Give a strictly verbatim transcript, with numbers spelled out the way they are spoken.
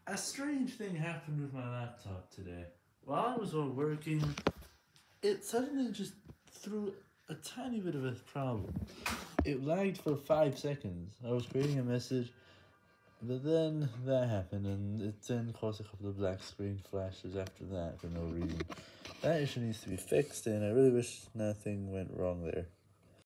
A strange thing happened with my laptop today. While I was all working, it suddenly just threw a tiny bit of a problem. It lagged for five seconds. I was creating a message, but then that happened, and it then caused a couple of black screen flashes after that for no reason. That issue needs to be fixed, and I really wish nothing went wrong there.